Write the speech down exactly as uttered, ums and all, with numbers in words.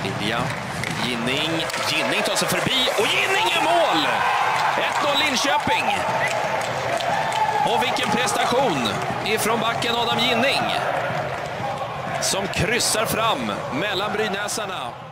Ilja, Ginning, Ginning tar sig förbi och Ginning är mål! ett noll Linköping. Och vilken prestation ifrån backen Adam Ginning som kryssar fram mellan brynäsarna.